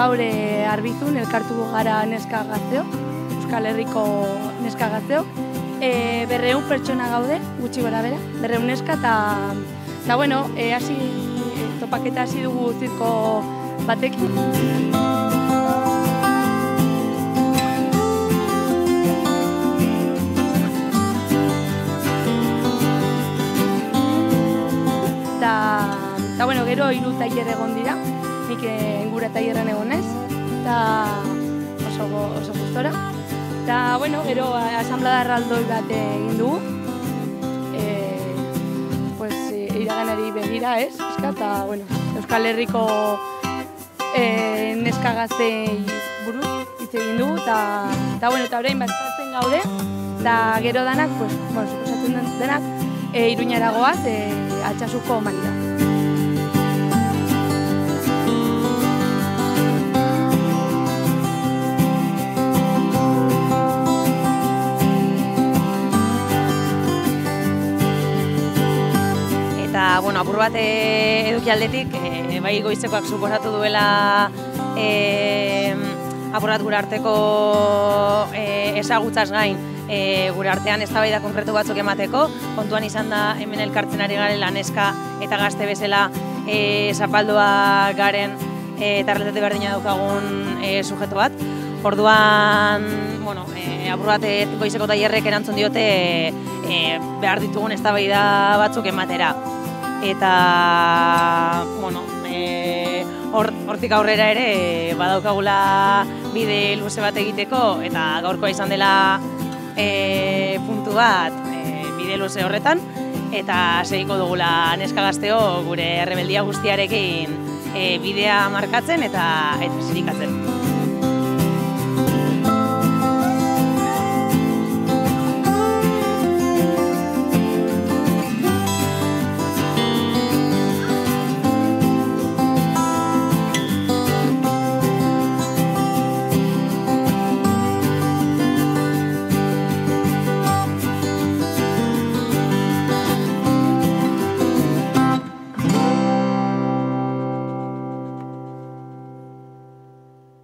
gaur Arbizun elkartu gara neska gazteok, Euskal Herriko neska gazteok. 200 pertsona gaude, gutxi gora bera, 200 neska, eta bueno, topaketa hasi dugu zirko batekin. Eta bueno, gero 3 tailer egon dira, nik gura tailerran egonez, eta oso gustora. Eta bueno, gero asamblada erraldoi bat egin dugu, iraganari begira, eta bueno, Euskal Herriko neska gaztei buruz hitz egin dugu, eta bueno, eta orain bazkatzen gaude, eta gero danak, suposatzen denak, Iruñara goaz, Altsasuko Marira. Eta, apur bat eduki aldetik, bai goizekoak suposatu duela apur bat gure arteko ezagutzaz gain, gure artean eztabaida konkretu batzuk emateko, kontuan izan da hemen elkartzen ari garela neska eta gazte bezala zapaldua garen eta realitate berdina daukagun sujetu bat. Orduan, apur bat goizeko tailerrek erantzun diote behar ditugun eztabaida batzuk ematera. Eta, hortik aurrera ere badaukagula bide luze bat egiteko, eta gaurkoa izan dela puntu bat bide luze horretan, eta segiko dugula neska gazteo gure errebeldia guztiarekin bidea markatzen eta zirikatzen.